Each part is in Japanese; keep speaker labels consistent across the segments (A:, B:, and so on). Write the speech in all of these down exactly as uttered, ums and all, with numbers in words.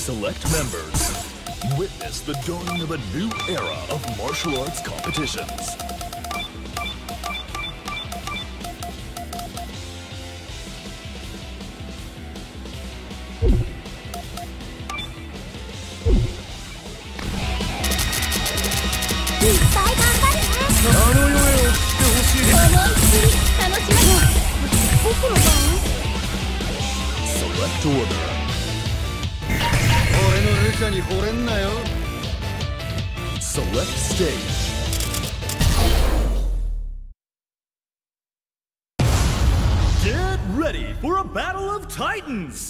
A: Select members. Witness the dawning of a new era of martial arts competitions. Select order. Select stage. Get ready for a battle of titans!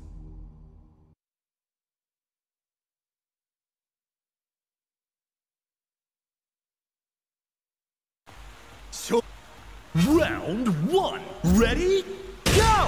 A: Round one. Ready? Go!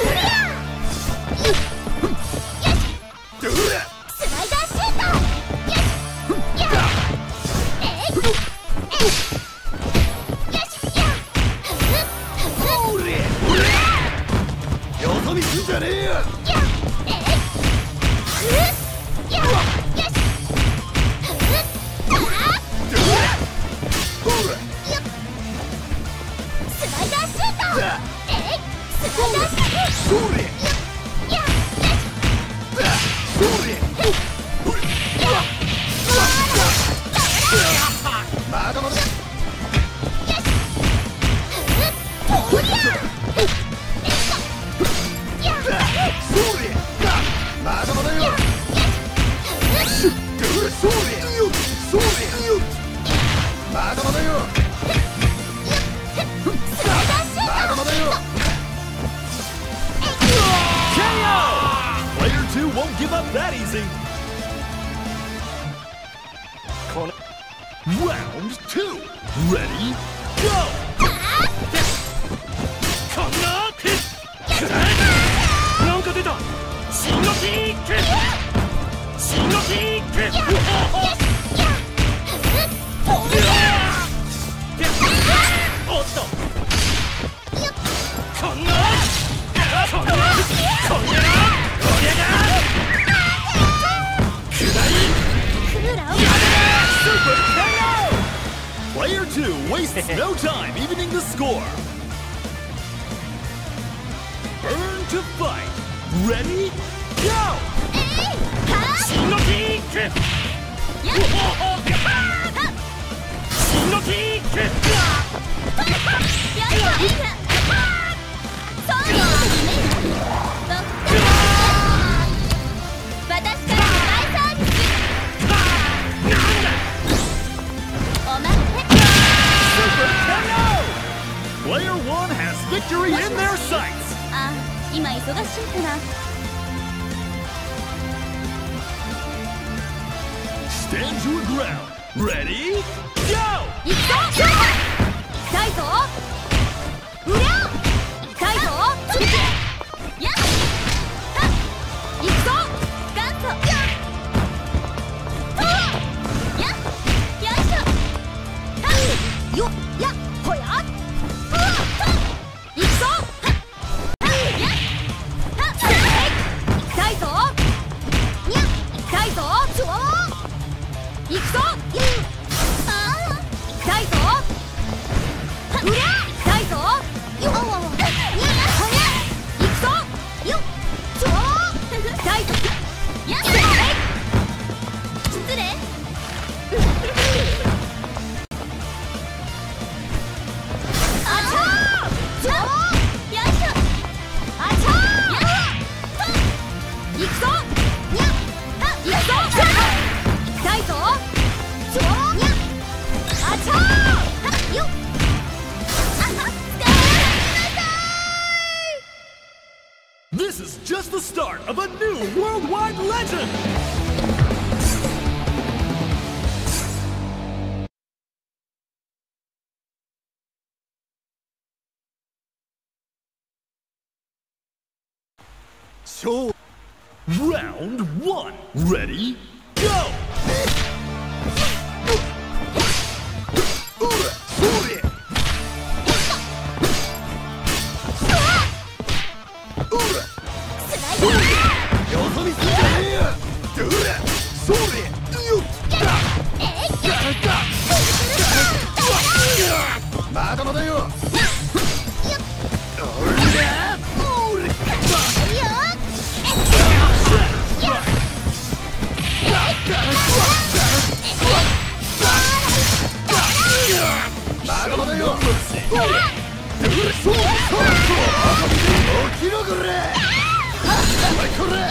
A: Won't give up that easy. Round two. Ready? Go! Player two wastes no time evening the score. Burn to fight. Ready? Go! Player one has victory in their sights. Stand your ground. Ready? Go! This is just the start of a new worldwide legend! So, round one. Ready? Go!
B: だまだよ。まだまだよ。そうそうそう。起きろこれ。はいこれ。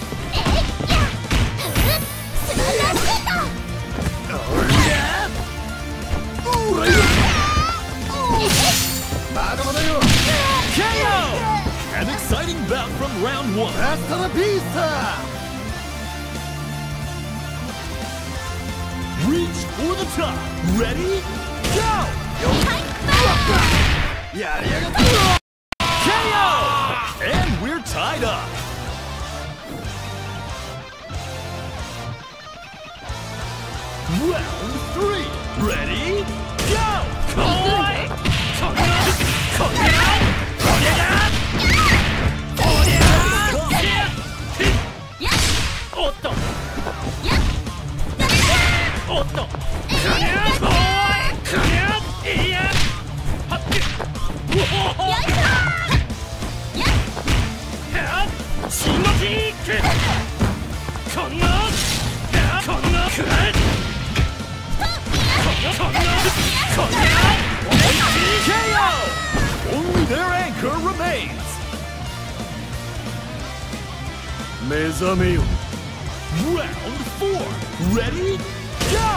B: まだまだよ。
A: ケーオー! An exciting bout from round one.
B: Hasta la vista.
A: Reach for the top. Ready? Go!
B: やりやがった。
A: ケーオー! And we're tied up. Round three. Ready? Go! Koi! K O! Only their anchor remains.
B: 目覚めよ。
A: Round four. Ready? Go!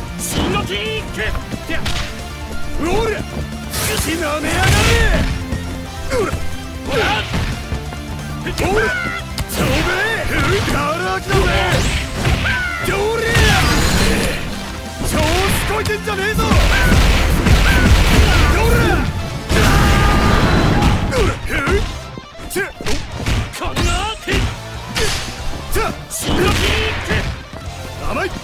B: おりゃ。口なめやがれ。おら。おら。おら。ちょべえ。からきだぜ。おりゃ。調子こいてんじゃねえぞ。おら。おら。へい。ちゃ。こんな。ちゃ。しんのき。甘い。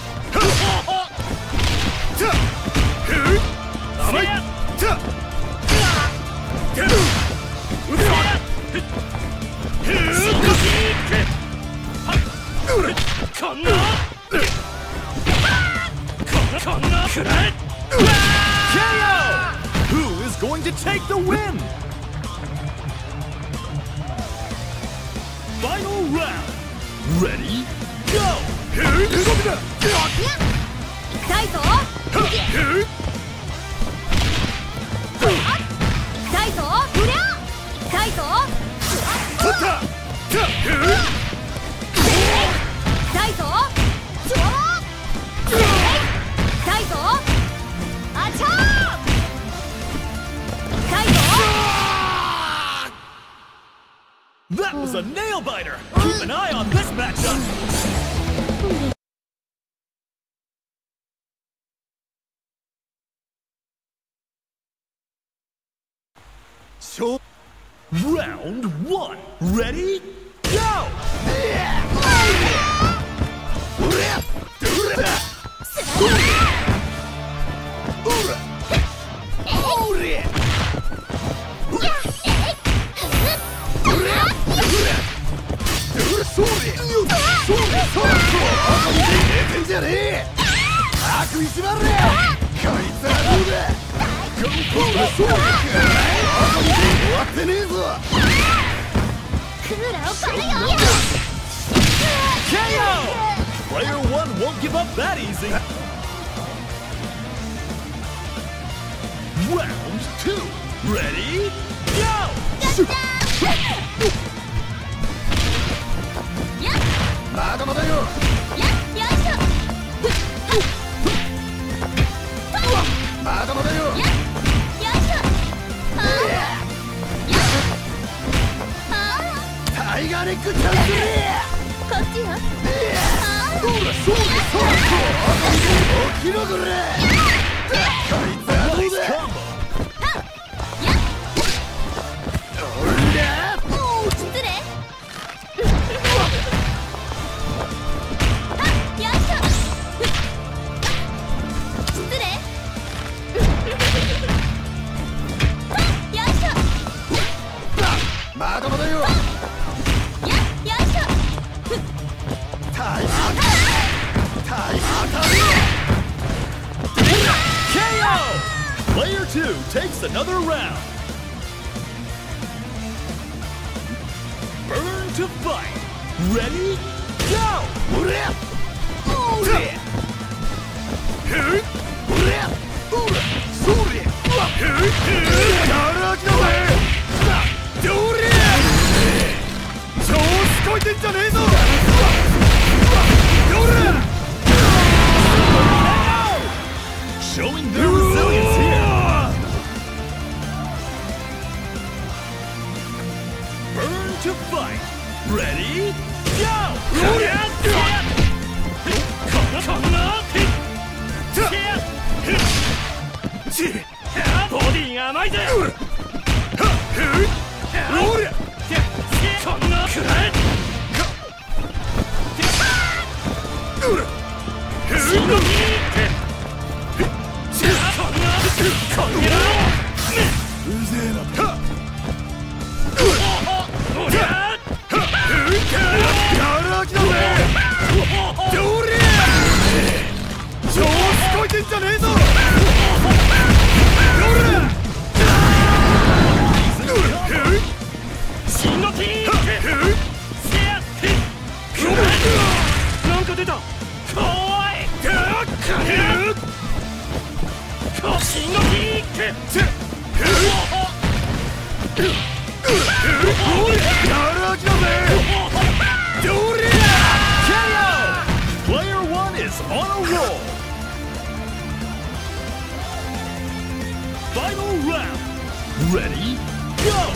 B: ちゃ。へい。甘い。ちゃ。てる。うら。へい。うら。こんな。こんな。くらえ。
A: K O! Who is going to take the win? Final round. Ready? Go!
B: へい。動きだ。
C: 痛いぞ。
B: へい。
C: 痛いぞ。うりゃ。痛いぞ。
B: 取った。じゃあ、へい。
C: 痛いぞ。ちょー。痛いぞ。あちゃー。痛いぞ。
A: That was a nail biter! Keep an eye on this matchup!
B: So,
A: Round one. Ready? Go! K O! Player one won't give up that easy. Round two. Ready? Go!
B: まだまだよ。まだまだよ。タイガーレッグチャンス。
C: こっちよ。
B: そうだそうだそうだ。起きろこれ。こいつはどう
A: Nice
B: だ。
A: combo.
B: おりゃ。
C: 失礼。よいしょ。失礼。よいしょ。
B: まだまだよ。
C: よいしょ。
B: タイガー。タイガー。
A: K O! face another round. Burn to fight. Ready? Go! Showing their resilience here. Burn to fight. Ready? Go! Player one is on a roll. Final round. Ready? Go!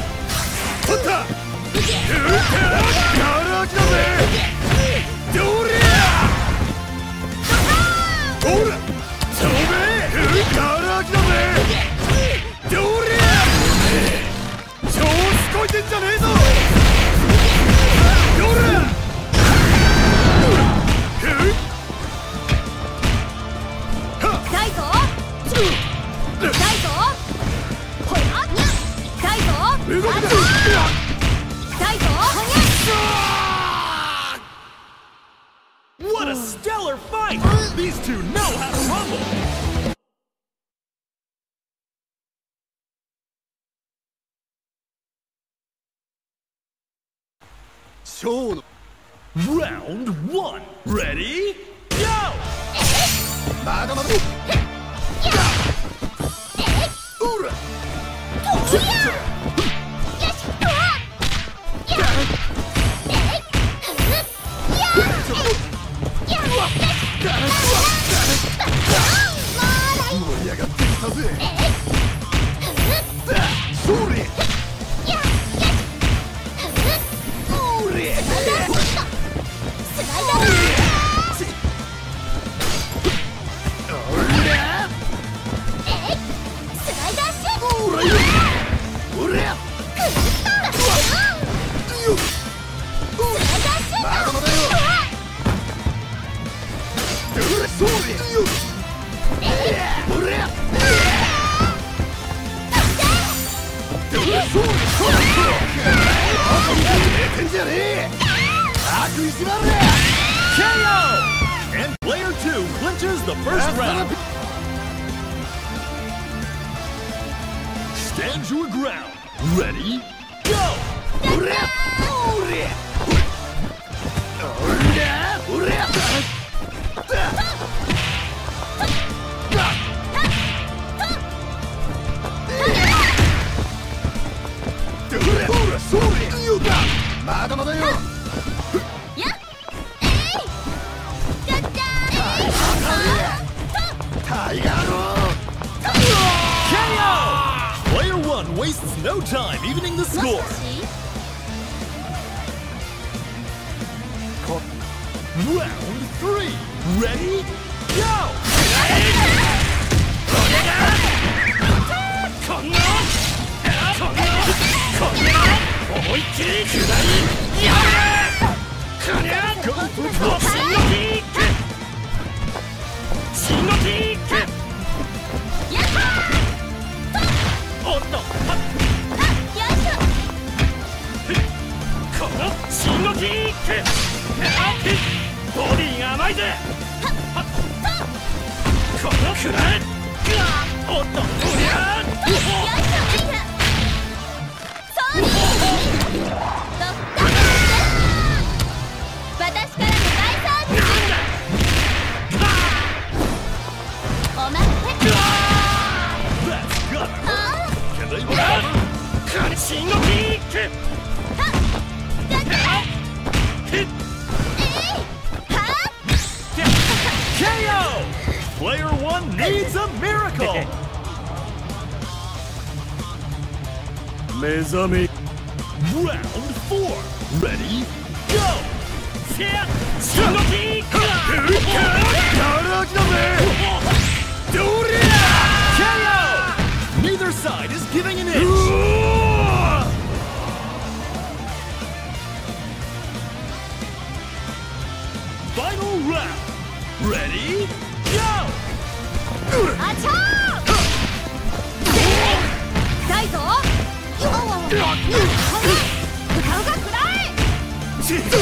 A: What a stellar fight! These two know how to rumble! Show. Round one. Ready? Go! K O! And player two clinches the first round. Stand your ground. Ready? Go! K O! Player one wastes no time evening the score. Round three. Ready? Go! Go for it.
B: needs a miracle. 目覚め
A: Round four. Ready? Go!
B: せやしのきやらきだぜどりゃ
A: K O! Neither side is giving an inch. Final round. Ready? Go!
C: あちゃー痛いぞよわわわ顔が暗い痛いぞ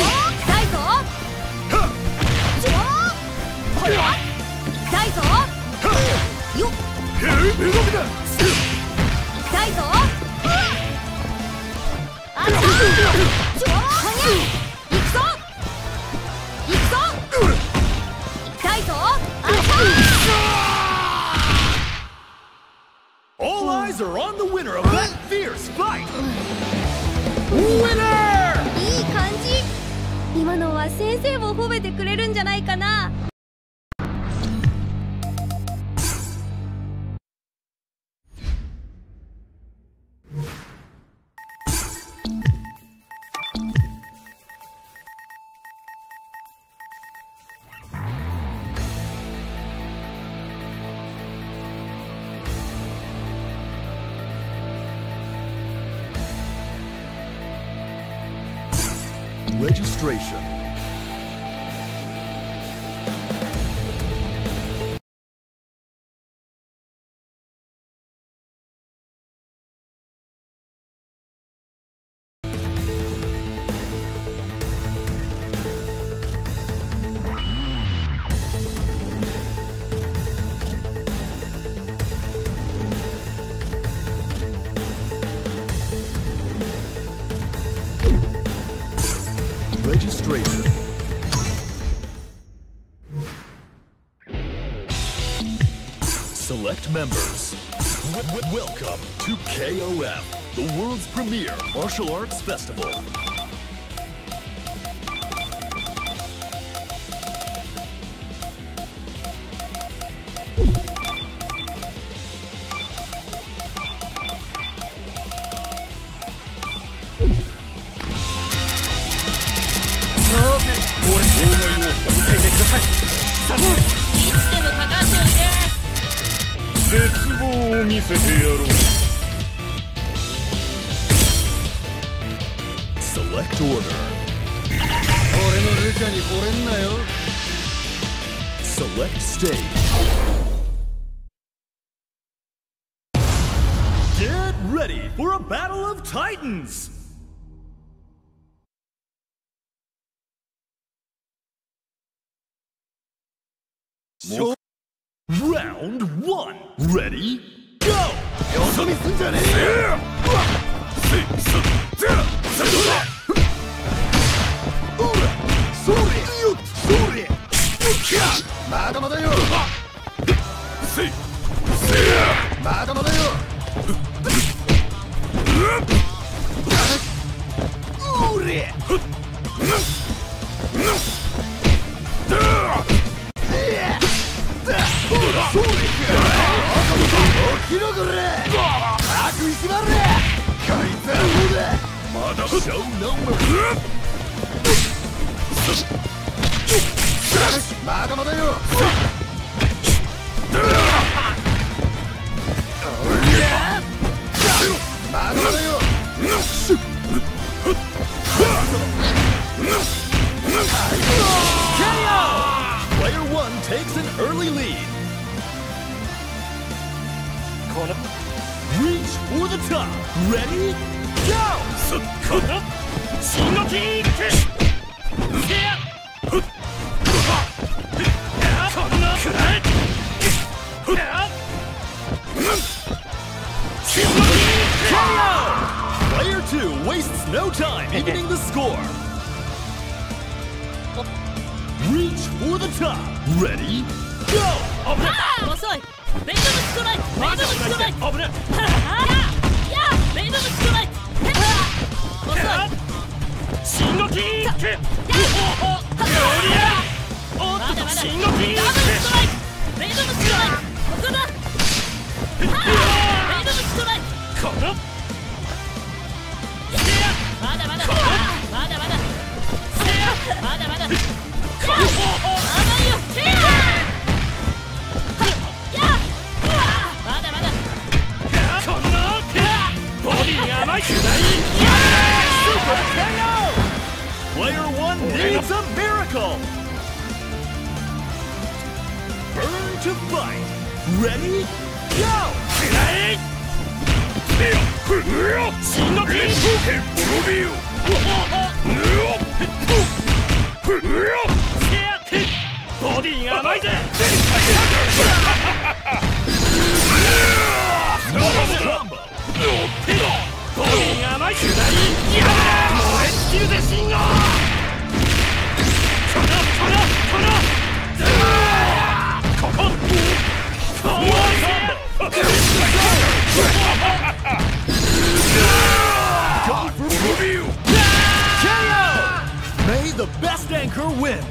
C: これは痛いぞよっ痛いぞあちゃー行くぞ行くぞ痛いぞあちゃー
A: All eyes are on the winner of that fierce fight. Winner!
C: いい感じ今のは先生を褒めてくれるんじゃないかな。
A: Registration. Registration. Select members. W w welcome to K O F, the world's premier martial arts festival. Select order. Select stage. Get ready for a battle of titans! Round one. Ready? Go! Show no mercy. K O! Player one takes an early lead. Reach for the top. Ready? Go! Player two wastes no time evening the score. Reach for the top. Ready? Go!
D: 遅いベイドのストライクベイドのストライク危ないややベイドのストライク遅い進撃いけおおおりゃおっと進撃ダブルストライクベイドのストライク
A: Player one needs a miracle! Burn to fight! Ready? Go! May the best anchor win!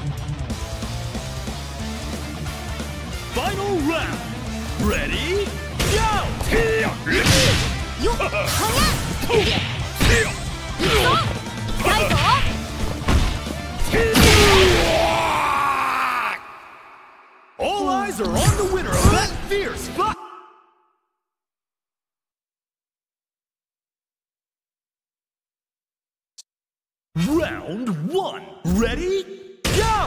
A: Final round! Ready? Go! All eyes are on the winner of that fierce fight! Round one. Ready? Go!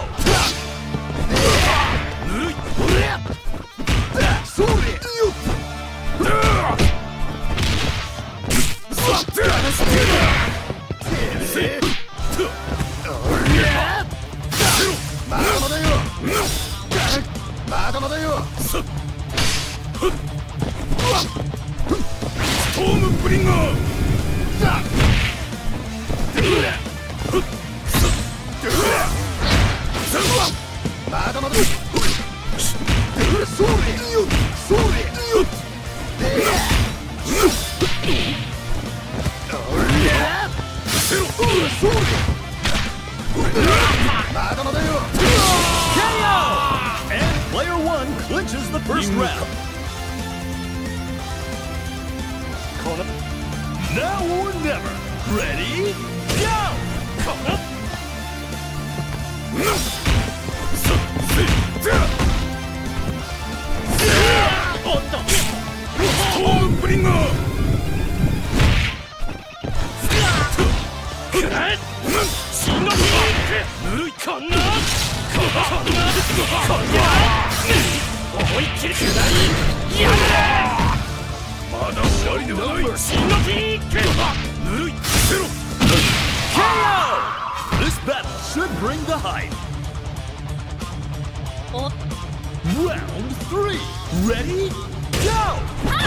A: And player one clinches the first round. Now or never. Ready? Go! K O! This battle should bring the hype. Round three. Ready? Go!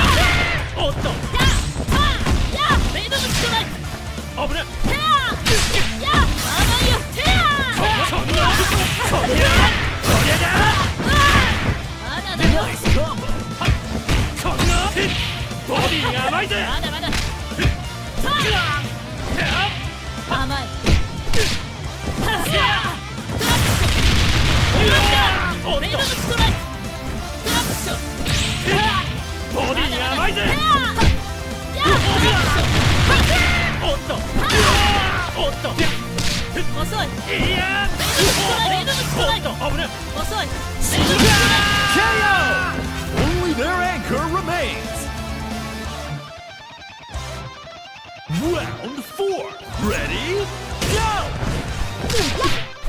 A: Nice combo. K O! Only their anchor remains. Round four. Ready? Go!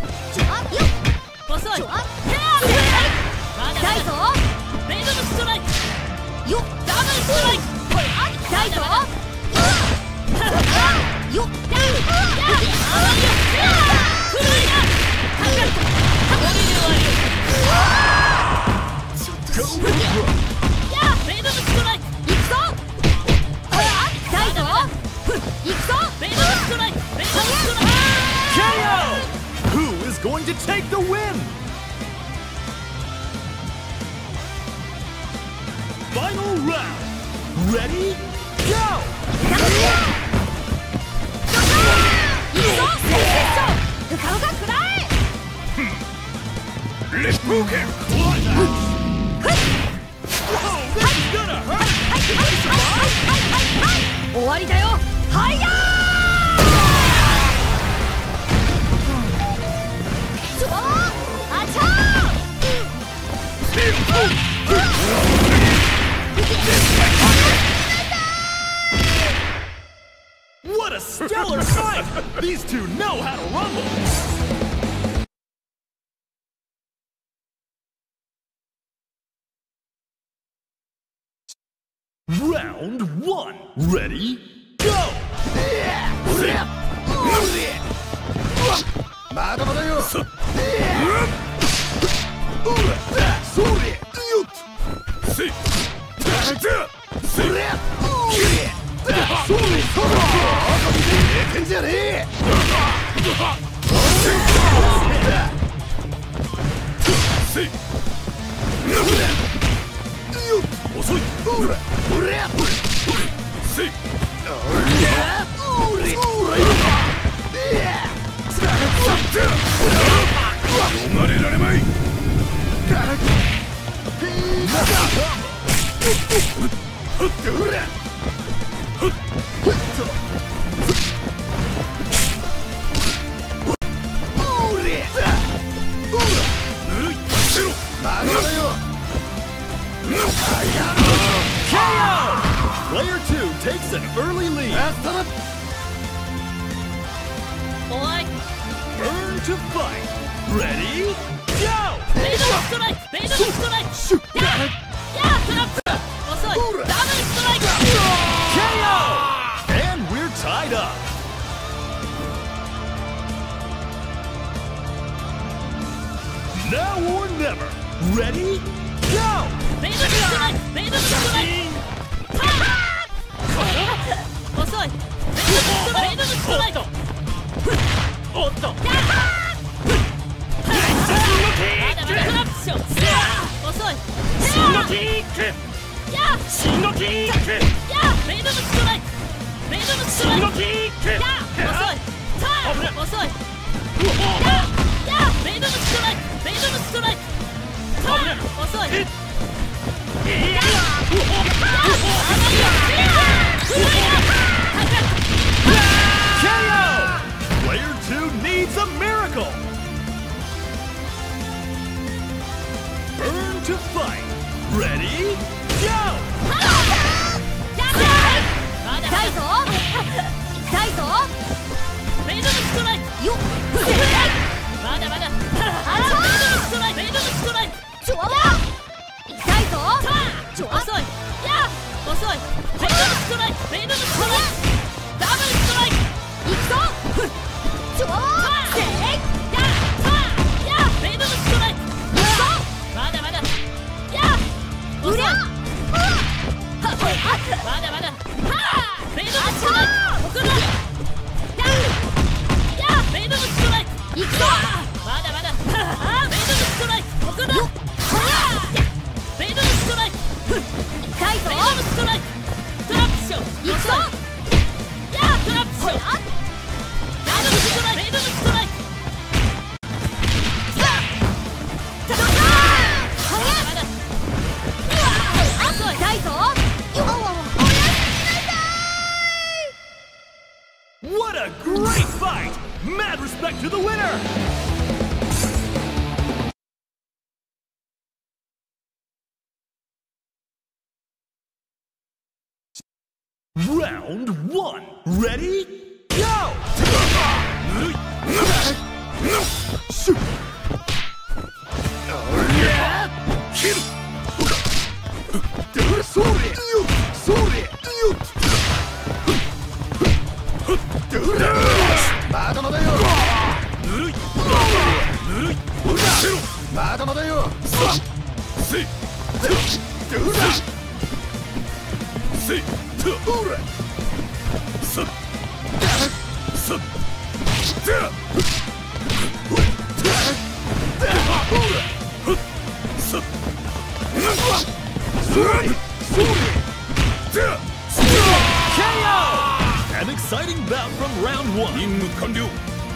A: Go with Brooke. K O! Who is going to take the win? Final round. Ready? Go! Let's move him! Whoa, this is gonna hurt! Can he survive?
C: 終わりだよ。はいやー！ あちゃ
A: ー What a stellar fight! These two know how to rumble! Round one. Ready? Go!
B: まだまだよ。それ。よっ。せい。それ。それ。ええんじゃねえ。せい。遅い。おら。おら。せい。逃れられまい。
A: Player two takes an early lead.
D: Boy.
A: Burn to fight. Ready? Go!
D: ベイドのストライク。ベイドのストライク。やあ、やあ、トラップ。遅い。ダブルストライク。
A: ケーオー! And we're tied up. Now or never. Ready? Go!
D: ベイドのストライク。ベイドのストライク。遅い。ベイドのストライク。おっと。まだまだトラップション。遅い。
B: 進路キック。
D: やあ。
B: 進路キック。
D: やあ。ベイドのストライク。ベイドのストライク。
B: 進路キック。
D: やあ。遅い。さあ。遅い。やあ。やあ。ベイドのストライク。ベイドのストライク。さあ。遅い。やあ。
A: ケーオー! Player two needs a miracle. Burn to fight. Ready? Go!
C: 痛いぞ痛いぞ
D: ベイドのストライク。
C: よっ
D: まだまだ。ベイドのストライク。ベイドのストライク。
C: ちょ痛いぞ
D: 遅い。やあ。遅い。ベイドのストライク。ベイドのストライク。ダブルストライク。
C: 行くぞちょせい
D: やあ。やあ。ベイドのストライク。
C: 行くぞ
D: まだまだ。やあ。遅い。
C: うりゃ
D: まだまだ。ベイドのストライク。ここだ。やあ。ベイドのストライク。
C: 行くぞ
D: まだまだ。ベイドのストライク。ここだ。ベイドのストライク。
C: 痛いぞ
D: ベイドのストライク。トラップション。
C: 行くぞ
D: やあ。トラップション。ベイドのストライク。ベイドのストライク。まだまだ。
C: 痛いぞよっ
A: What a great fight! Mad respect to the winner! Round one. Ready? Go! Shoot! K O! An exciting bout from round one. 任務完了.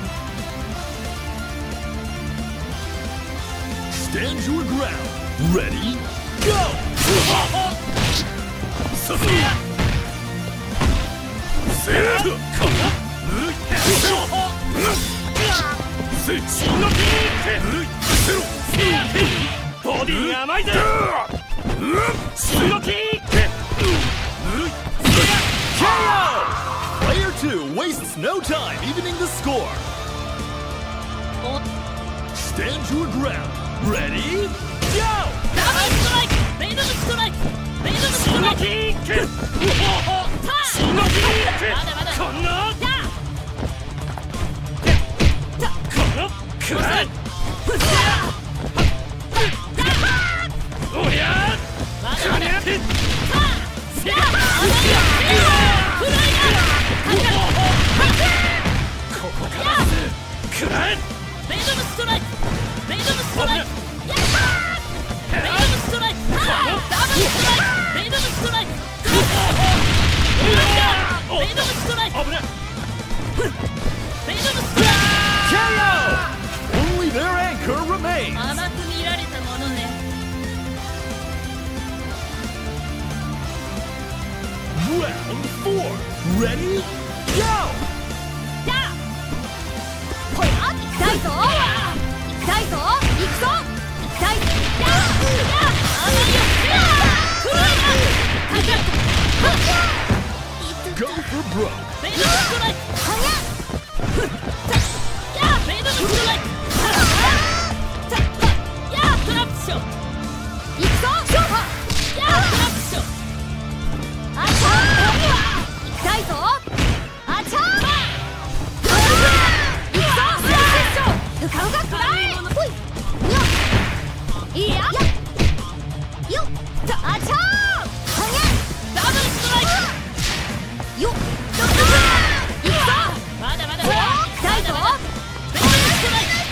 A: Stand your ground. Ready? Go!
B: せ進撃古いせろボディが甘いぜ進撃
A: ケーオー! Player two wastes no time evening the score. Stand your ground. Ready? Go!
D: ダブルストライクメイドのストライクメイドのストライク
B: 進撃進撃
D: まだまだ
B: こんな
D: や
B: このくらいおりゃ
D: まだまだ
B: やって
D: せや甘いよフライ
B: ここからくらえ
D: メイドのストライクメイドのストライクやったーメイドのストライクダブルストライクメイドのストライクメイドのストライク
B: 危ない
D: メイドのストライ
A: ケーオー! Only their anchor
D: ク
A: remains.
D: 甘く見られたものね
A: Round four. Ready? Go!
C: やほら行きたいぞ行きたいぞ行くぞ行きたいやや甘いよフライだ
A: Go for broke.
D: メイドのストライク
C: はや
D: やメイドのストライクやトラップショー
C: 行くぞ勝負
D: やトラップショー
C: あちゃー行きたいぞあちゃー行くぞうかうかくらえほいよっいやよっあちゃーはや
D: ダブルストライク
C: よっどっか行くぞ
D: まだまだ
C: 行きたいぞ
D: メイドのストライク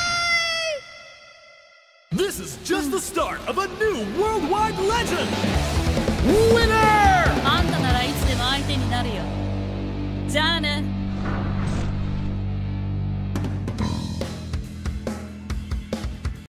A: This is just the start of a new worldwide legend. Winner!
D: あんたならいつでも相手になるよじゃあね